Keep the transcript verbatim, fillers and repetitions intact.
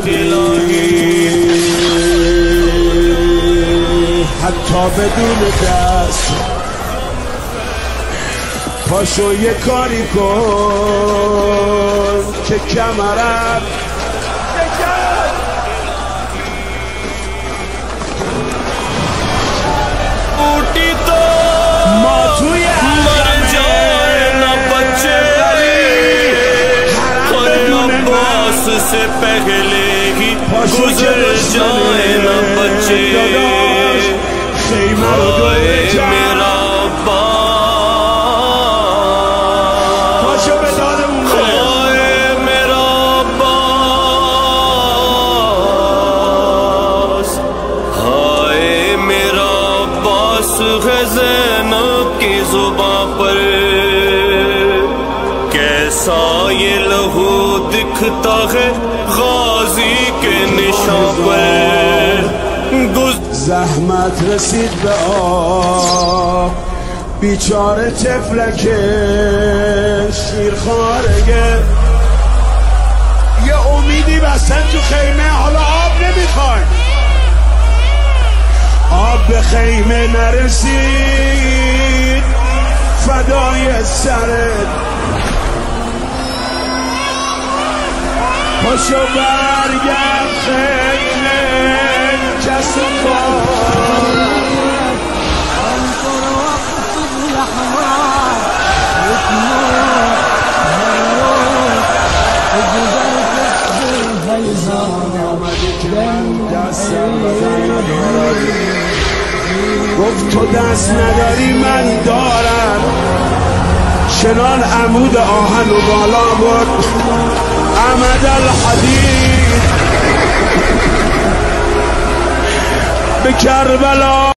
حتی بدون دست پاشو یه کاری کن که کمرم اوٹی تو ما توی مر جائے نہ بچے اور عباس سے پہلے ہی گزر جائے نہ بچے ہائے میرا عباس ہائے میرا عباس ہائے میرا عباس ہے زینب کی زباں پر کیسا یہ لہو دکھتا ہے غازی کے نشان پر زحمت رسید به آب بیچاره طفلک شیرخوارگه یه امیدی بستن تو خیمه حالا آب نمیخوای آب به خیمه نرسید فدای سرت پاشو برگرد خیمه کس و گفت تو دست نداری من دارم چنان عمود آهن و بالا برد عمد الحدید به کربلا